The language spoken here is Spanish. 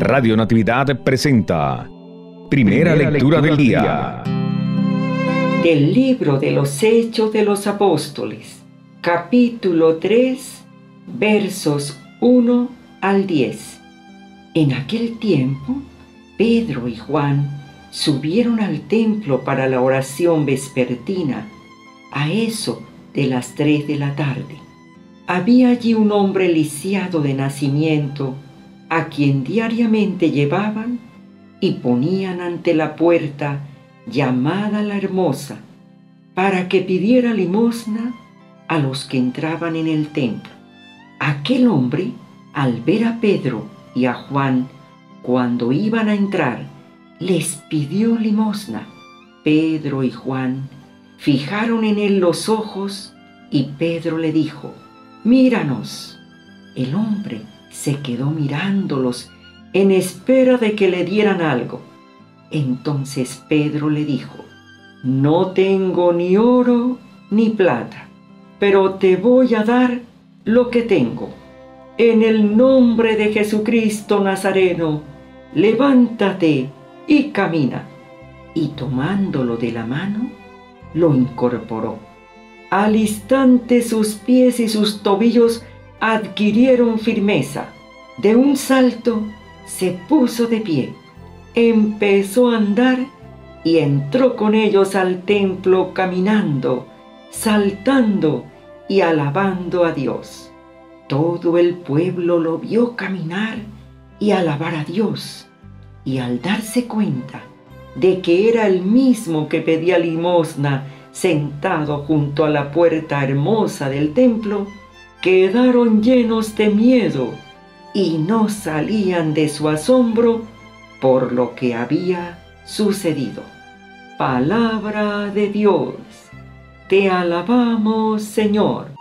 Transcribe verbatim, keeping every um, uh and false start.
Radio Natividad presenta Primera, Primera lectura, lectura del día. Del libro de los Hechos de los Apóstoles, capítulo tres, versos uno al diez. En aquel tiempo, Pedro y Juan subieron al templo para la oración vespertina, a eso de las tres de la tarde. Había allí un hombre lisiado de nacimiento, a quien diariamente llevaban y ponían ante la puerta llamada la Hermosa, para que pidiera limosna a los que entraban en el templo. Aquel hombre, al ver a Pedro y a Juan cuando iban a entrar, les pidió limosna. Pedro y Juan fijaron en él los ojos y Pedro le dijo: «Míranos». El hombre se quedó mirándolos en espera de que le dieran algo. Entonces Pedro le dijo: «No tengo ni oro ni plata, pero te voy a dar lo que tengo. En el nombre de Jesucristo Nazareno, levántate y camina». Y tomándolo de la mano, lo incorporó. Al instante sus pies y sus tobillos adquirieron firmeza. De un salto se puso de pie, empezó a andar y entró con ellos al templo caminando, saltando y alabando a Dios. Todo el pueblo lo vio caminar y alabar a Dios, y al darse cuenta de que era el mismo que pedía limosna sentado junto a la puerta hermosa del templo, quedaron llenos de miedo y no salían de su asombro por lo que había sucedido. Palabra de Dios. Te alabamos, Señor.